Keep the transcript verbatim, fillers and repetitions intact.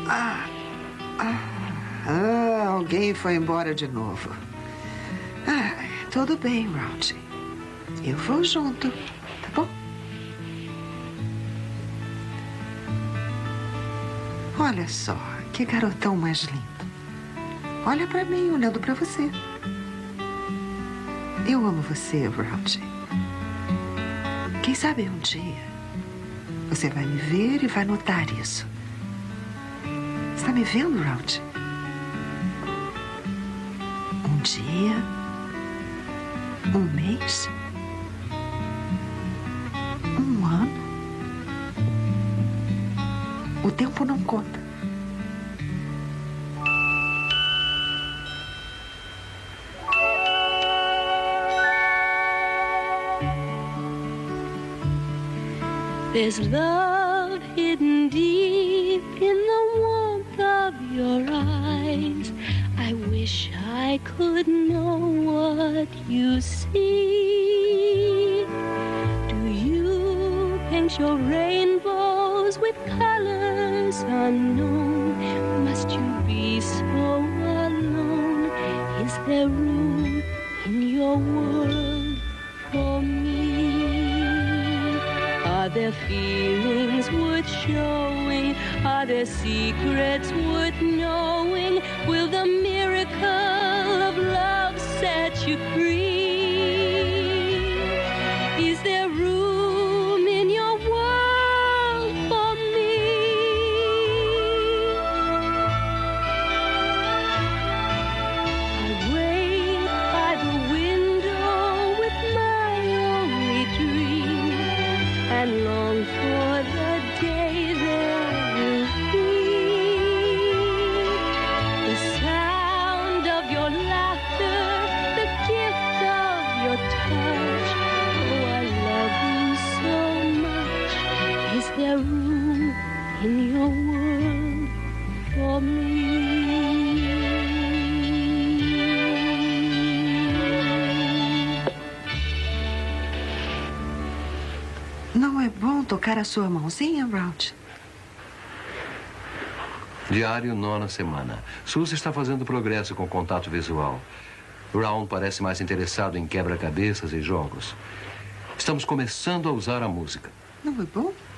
Ah, ah, ah, alguém foi embora de novo. Ah, tudo bem, Rowdy. Eu vou junto, tá bom? Olha só, que garotão mais lindo. Olha pra mim, olhando pra você. Eu amo você, Rowdy. Quem sabe um dia você vai me ver e vai notar isso. Está me vendo, Rowdy? Um dia, um mês, um ano. O tempo não conta. There's love hidden deep in the warmth of your eyes. I wish I could know what you see. Do you paint your rainbows with colors unknown? Must you be so alone? Is there room in your world for me? Are there feelings worth showing? Are there secrets worth knowing? Will the miracle of love set you free? Is there room in your world for me? I wait by the window with my only dream, and long for the day there will be the sound of your laughter, the gift of your touch. Oh, I love you so much. Is there room in your world for me? Não é bom tocar a sua mãozinha, Rowdy? Diário, nona semana. Suzy está fazendo progresso com contato visual. Brown parece mais interessado em quebra-cabeças e jogos. Estamos começando a usar a música. Não é bom?